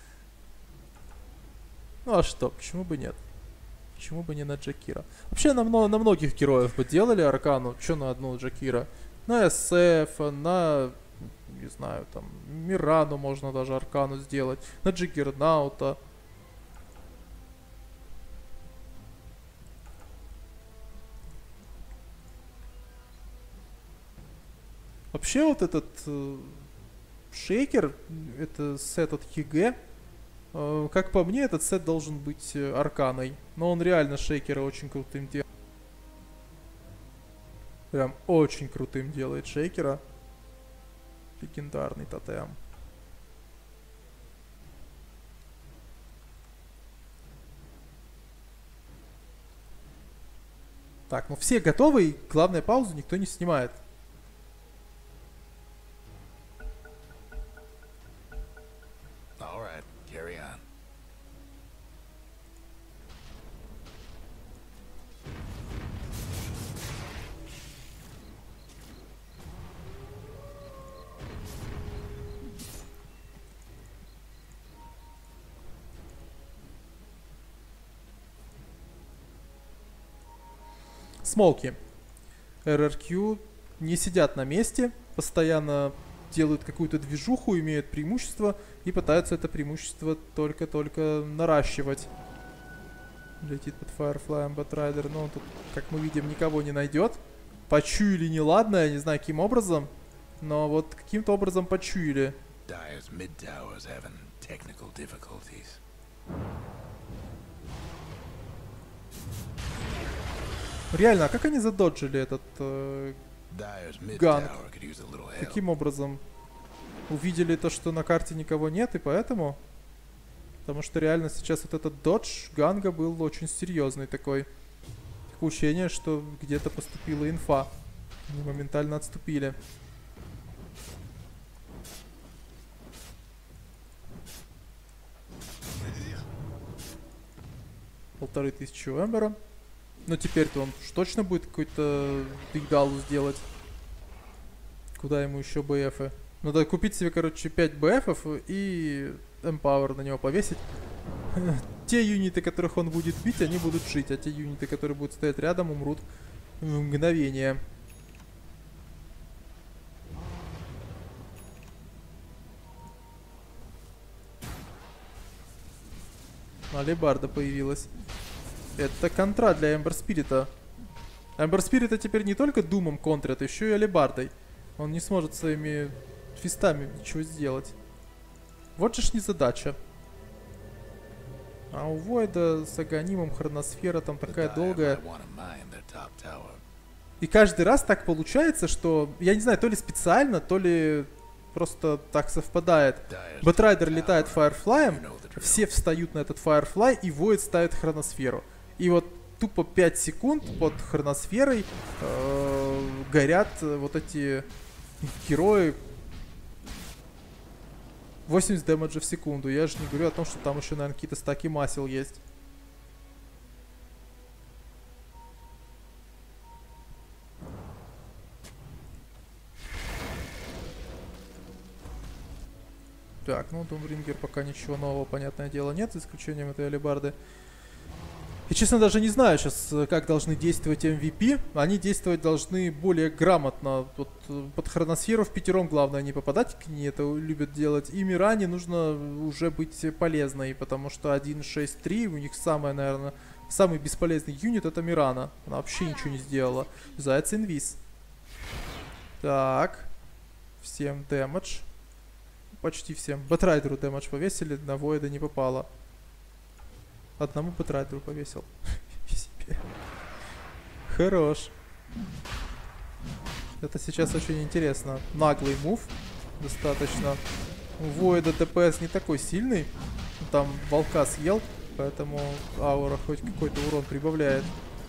Ну а что, почему бы нет? Почему бы не на Джакира? Вообще на, на многих героев бы делали Аркану, что на одну Джакира? На эс эф, на, не знаю, там, Мирану можно даже Аркану сделать, на Джиггернаута. Вообще вот этот э, шейкер, это сет от ЕГЭ, э, как по мне, этот сет должен быть э, арканой. Но он реально шейкера очень крутым делает. Прям очень крутым делает шейкера. Легендарный тотем. Так, ну все готовы, и главное, паузу никто не снимает. All right, carry on. Смолки. эр эр кью не сидят на месте, постоянно делают какую-то движуху, имеют преимущество и пытаются это преимущество только-только наращивать. Летит под Firefly, Batrider, но он тут, как мы видим, никого не найдет. Почуяли неладное, не знаю каким образом, но вот каким-то образом почуяли. Dyer's mid tower's having technical difficulties. Реально, а как они задоджили этот э, Dyer's mid ганг? tower could use a little help. Каким образом? Увидели то, что на карте никого нет, и поэтому? Потому что реально сейчас вот этот додж ганга был очень серьезный такой. Такое ощущение, что где-то поступила инфа. Они моментально отступили. Полторы тысячи у Эмбера. Но теперь-то он уж точно будет какой-то бигдалу сделать. Куда ему еще БФы? Надо купить себе, короче, пять БФов и Empower на него повесить. Те юниты, которых он будет бить, они будут жить. А те юниты, которые будут стоять рядом, умрут в мгновение. Алибарда появилась. Это контра для Эмбер Спирита. Эмбер Спирита теперь не только Думом контрят, еще и Алибардой. Он не сможет своими фистами ничего сделать. Вот же ж незадача. А у Войда с Аганимом хроносфера там такая долгая. И каждый раз так получается, что, я не знаю, то ли специально, то ли просто так совпадает. Бэтрайдер летает Фаерфлаем, все встают на этот Фаерфлай, и Войд ставит хроносферу. И вот тупо пять секунд под хроносферой э, горят вот эти герои. восемьдесят дэмэджа в секунду. Я же не говорю о том, что там еще, наверное, какие-то стаки масел есть. Так, ну Думбрингер пока ничего нового, понятное дело, нет, за исключением этой алебарды. И, честно, даже не знаю сейчас, как должны действовать эм ви пи. Они действовать должны более грамотно. Вот, под хроносферу в пятером главное не попадать, к ней это любят делать. И Миране нужно уже быть полезной, потому что один шесть три у них самая, наверное, самый бесполезный юнит — это Мирана. Она вообще ничего не сделала. Заяц инвиз. Так. Всем дэмэдж. Почти всем. Бэтрайдеру дэмэдж повесили, на Войда не попало. Одному Бэтрайдеру повесил. Хорош. Это сейчас очень интересно. Наглый мув. Достаточно. У Войда ДПС не такой сильный. Там волка съел, поэтому аура хоть какой-то урон прибавляет.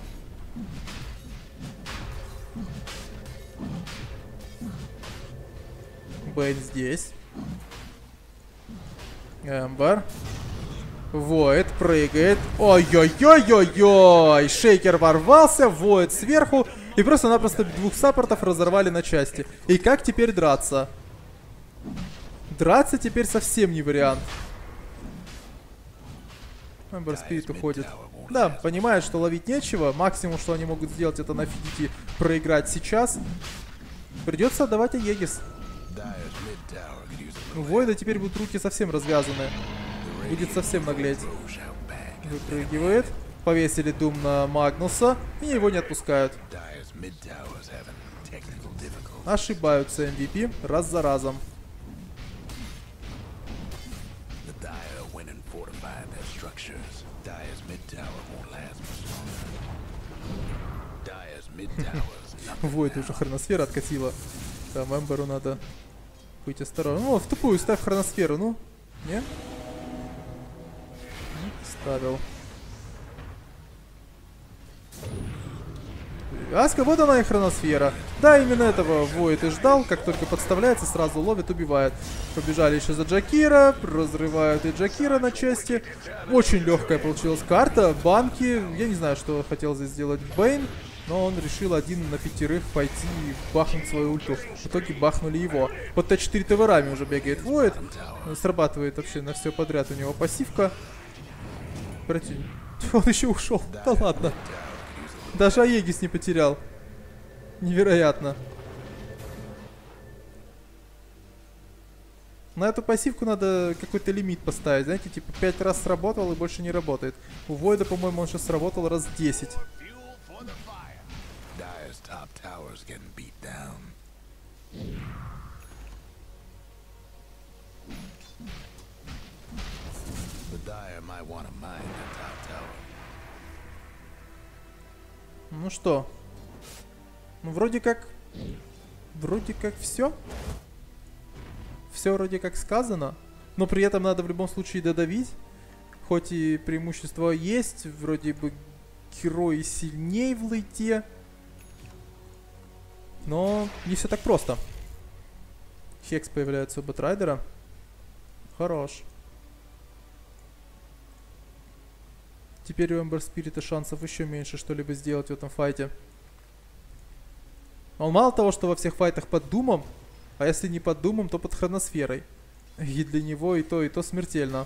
Бэйн здесь. Эмбер. Войд прыгает. Ой-ой-ой-ой-ой! Шейкер ворвался, Войд сверху. И просто-напросто двух саппортов разорвали на части. И как теперь драться? Драться теперь совсем не вариант. Эмбер Спирит уходит. Да, понимает, что ловить нечего. Максимум, что они могут сделать, это на Фидите проиграть сейчас. Придется отдавать Аегис. У Войда теперь будут руки совсем развязаны. Будет совсем наглеть. Выпрыгивает. Повесили Дум на Магнуса. И его не отпускают. technical difficulty. Ошибаются эм ви пи раз за разом. The Dire went and fortified their structures. Dire's mid tower won't last much longer. Dire's mid tower's nothing Войд уже хроносфера откатила. Там Эмберу надо быть осторожным. Ну, в тупую ставь хроносферу, ну. Не? Ставил. Аска, вот она и хроносфера. Да, именно этого Войд и ждал. Как только подставляется, сразу ловит, убивает. Побежали еще за Джакира. Разрывают и Джакира на части. Очень легкая получилась карта. Банки. Я не знаю, что хотел здесь сделать Бэйн. Но он решил один на пятерых пойти и бахнуть свою ульту. В итоге бахнули его. Под Т четыре таверами уже бегает Войд. Срабатывает вообще на все подряд у него пассивка. Противник. Он еще ушел. Да ладно. Даже Аегис не потерял. Невероятно. На эту пассивку надо какой-то лимит поставить. Знаете, типа пять раз сработал и больше не работает. У Войда, по-моему, он сейчас сработал раз десять. Dire's top tower's getting beat down. The Dire might want to mine the top tower. Ну что? Ну вроде как... Вроде как все. Все вроде как сказано. Но при этом надо в любом случае додавить. Хоть и преимущество есть. Вроде бы герои сильнее в лейте. Но не все так просто. Хекс появляется у Бэтрайдера. Хорош. Теперь у Эмбер Спирита шансов еще меньше что-либо сделать в этом файте. Он мало того, что во всех файтах под Думом, а если не под Думом, то под Хроносферой. И для него и то, и то смертельно.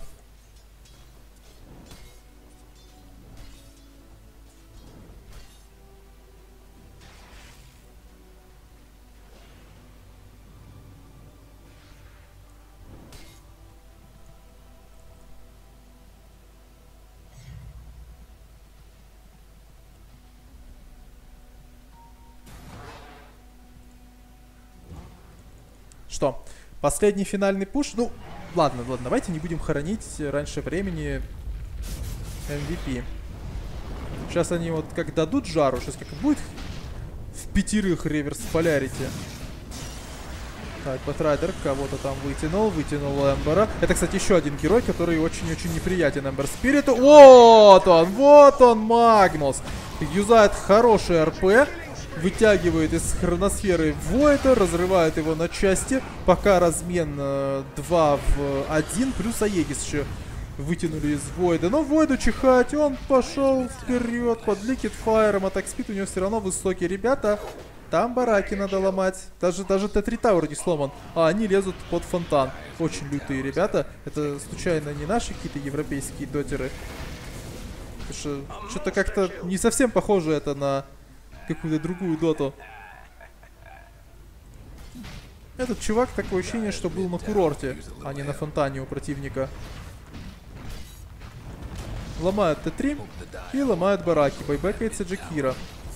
Что? Последний финальный пуш? Ну, ладно, ладно, давайте не будем хоронить раньше времени эм ви пи. Сейчас они вот как дадут жару, сейчас как будет в пятерых реверс полярити. Так, Бэтрайдер кого-то там вытянул, вытянул Эмбера. Это, кстати, еще один герой, который очень-очень неприятен Эмбер Спириту. Вот он, вот он, Магнус. Юзает хороший РП. Вытягивает из хроносферы Войда, разрывает его на части, пока размен э, два в один, плюс Аегис еще вытянули из Войда. Но Войду чихать, он пошел вперед под Ликвид Файром, атак спид у него все равно высокий. Ребята, там бараки надо ломать, даже, даже Т три Тауэр не сломан, а они лезут под фонтан. Очень лютые ребята, это случайно не наши какие-то европейские дотеры? Потому что что-то как-то не совсем похоже это на какую-то другую доту. Этот чувак, такое ощущение, что был на курорте, а не на фонтане у противника. Ломают Т три и ломают бараки. Байбекается Джакира.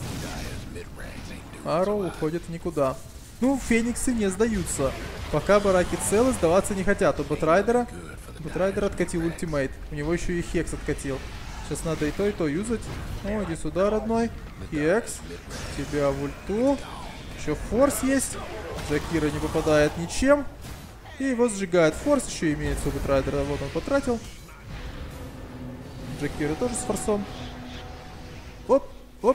Арроу уходит в никуда. Ну, фениксы не сдаются. Пока бараки целы, сдаваться не хотят. У Бэтрайдера... Бэтрайдер откатил ультимейт. У него еще и Хекс откатил. Сейчас надо и то, и то юзать. О, иди сюда, родной. Хекс. Тебя в ульту. Еще форс есть. Джакира не попадает ничем. И его сжигает. Форс еще имеется у Бэтрайдера. Вот он потратил. Джакира тоже с форсом. Оп, оп.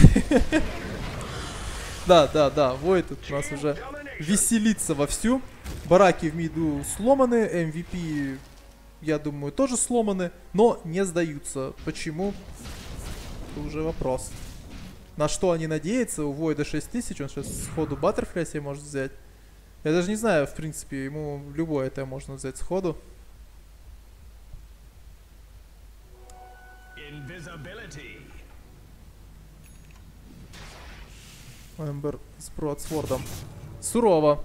Да, да, да. Войд тут у нас уже веселится вовсю. Бараки в миду сломаны. эм ви пи... Я думаю, тоже сломаны, но не сдаются. Почему? Это уже вопрос. На что они надеются? У Войда шесть тысяч, он сейчас сходу Баттерфляй себе может взять. Я даже не знаю, в принципе, ему любое это можно взять сходу. Эмбер с Бродсвордом. Сурово.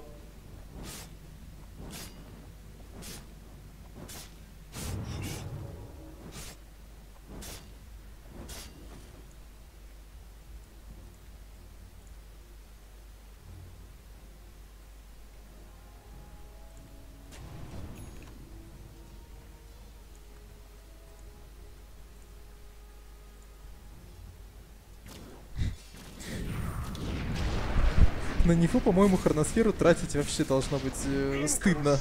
На него, по-моему, хроносферу тратить вообще должно быть э, стыдно.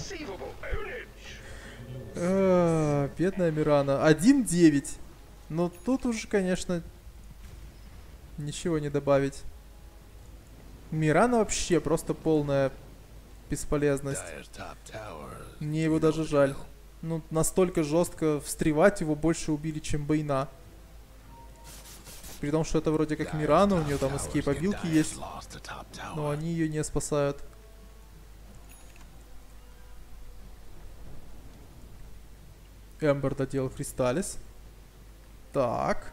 А, бедная Мирана. один девять. Но тут уже, конечно, ничего не добавить. Мирана вообще просто полная бесполезность. Мне его даже жаль. Ну, настолько жестко встревать его больше убили, чем Бэйна. При том, что это вроде как Мирана, у нее там эскейп-обилки есть. Но они ее не спасают. Эмбер доделал Кристаллис. Так.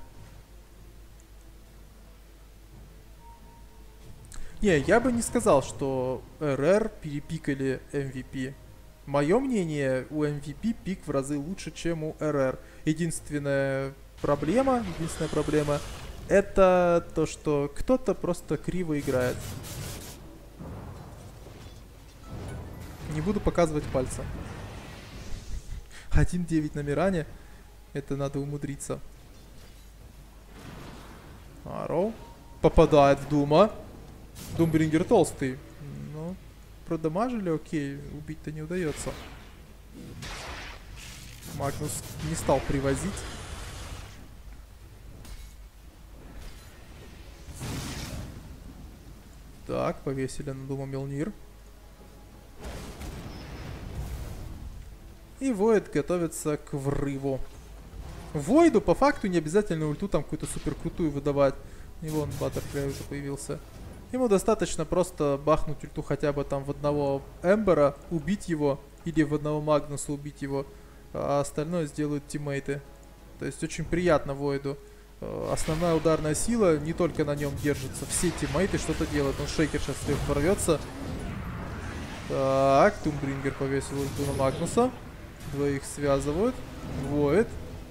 Не, я бы не сказал, что эр-эр перепикали эм ви пи. Мое мнение, у эм ви пи пик в разы лучше, чем у эр-эр. Единственная проблема, единственная проблема, это то, что кто-то просто криво играет. Не буду показывать пальцем. один девять на Миране. Это надо умудриться. Арроу. Попадает в Дума. Думбрингер толстый. Ну, продамажили, окей. Убить-то не удается. Магнус не стал привозить. Так, повесили на Дума Милнир. И Войд готовится к врыву. Войду по факту не обязательно ульту там какую-то супер крутую выдавать. И вон Баттерфляй уже появился. Ему достаточно просто бахнуть ульту хотя бы там в одного Эмбера, убить его, или в одного Магнуса убить его, а остальное сделают тиммейты. То есть очень приятно Войду. Основная ударная сила не только на нем держится, все тиммейты что-то делают. Он шейкер сейчас всех ворвется. Так, Тумбрингер повесил ульту на Магнуса. Двоих связывают. Войд.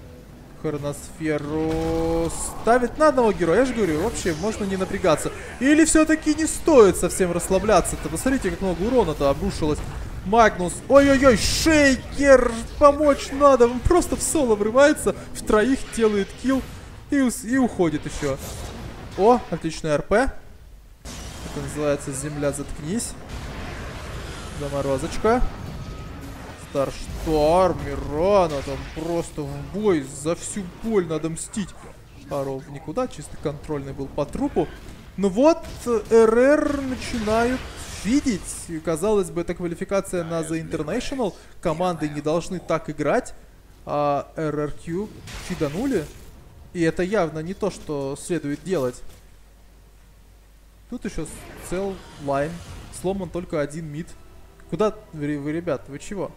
Хроносферу ставит на одного героя. Я же говорю, вообще можно не напрягаться. Или все-таки не стоит совсем расслабляться-то. Посмотрите, как много урона-то обрушилось. Магнус. Ой-ой-ой, шейкер. Помочь надо. Он просто в соло врывается. В троих делает килл. И, и уходит еще. О, отличный эр пи. Это называется «Земля, заткнись». Заморозочка. Старшторм, Мирана, там просто в бой, за всю боль надо мстить. Аров никуда, чисто контрольный был по трупу. Ну вот, эр-эр начинают видеть. Казалось бы, это квалификация на The International. Команды не должны так играть. А эр эр кью фиданули. И это явно не то, что следует делать. Тут еще цел лайн. Сломан только один мид. Куда вы, вы, ребят? Вы чего?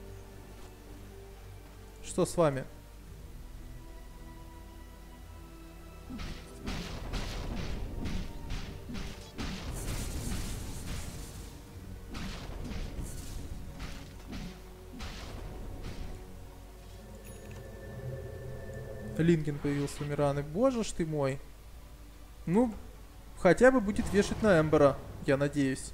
Что с вами? Линкен появился у Мираны. Боже ж ты мой. Ну, хотя бы будет вешать на Эмбера, я надеюсь.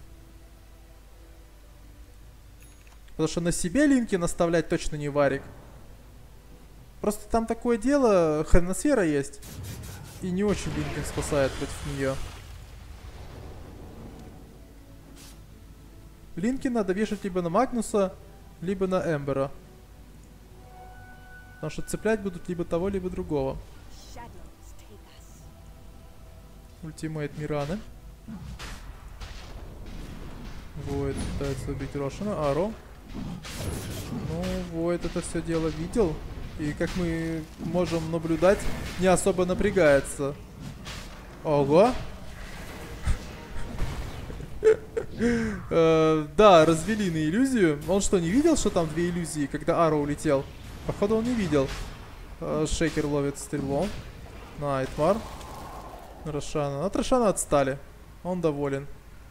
Потому что на себе Линкен оставлять точно не варик. Просто там такое дело, хроносфера есть. И не очень Линкен спасает против нее. Линкен надо вешать либо на Магнуса, либо на Эмбера. Потому что цеплять будут либо того, либо другого. Ультимейт Мираны. Войд пытается убить Рошана. Аро. Ну, Войд это все дело видел. И как мы можем наблюдать, не особо напрягается. Ого. Да, развели на иллюзию. Он что, не видел, что там две иллюзии, когда Аро улетел? Походу он не видел. Шейкер ловит стрелу. Найтмар. Рошана. От Рошана отстали. Он доволен.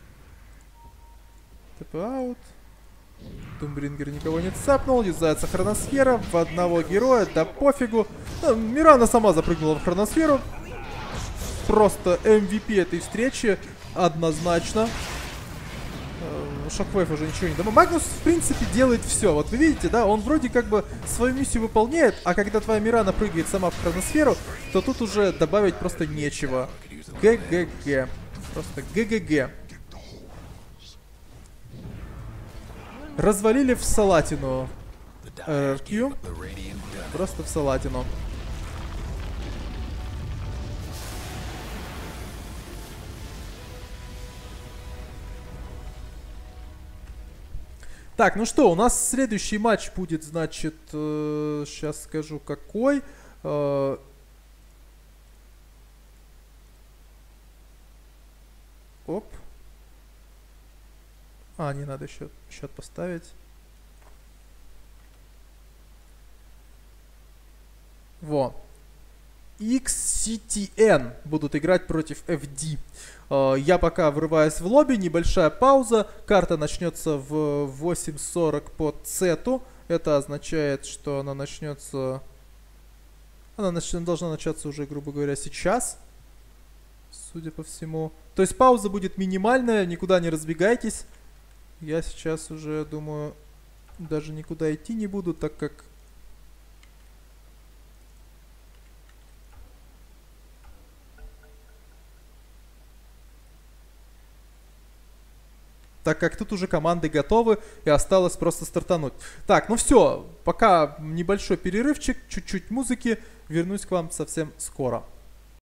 Тэп-аут. Тумбрингер никого не цапнул. Юзается хроносфера в одного героя. Да пофигу. Да, Мирана сама запрыгнула в хроносферу. Просто эм ви пи этой встречи. Однозначно. Шоквейв уже ничего не дома. Магнус, в принципе, делает все. Вот вы видите, да, он вроде как бы свою миссию выполняет, а когда твоя Мирана прыгает сама в хроносферу, то тут уже добавить просто нечего. ГГГ. Просто ГГГ. Развалили в салатину The Dyers эр эр gave кью. up the Radiant done. Просто в салатину. Так, ну что, у нас следующий матч будет, значит, э, сейчас скажу какой. Э, оп. А, не надо счет, счет поставить. Во. икс си ти эн будут играть против эф ди. Э, Я пока врываюсь в лобби, небольшая пауза. Карта начнется в восемь сорок по цету. Это означает, что она начнется... Она нач... должна начаться уже, грубо говоря, сейчас. Судя по всему. То есть пауза будет минимальная, никуда не разбегайтесь. Я сейчас уже, думаю, даже никуда идти не буду, так как... Так как тут уже команды готовы и осталось просто стартануть. Так, ну все, пока небольшой перерывчик, чуть-чуть музыки. Вернусь к вам совсем скоро.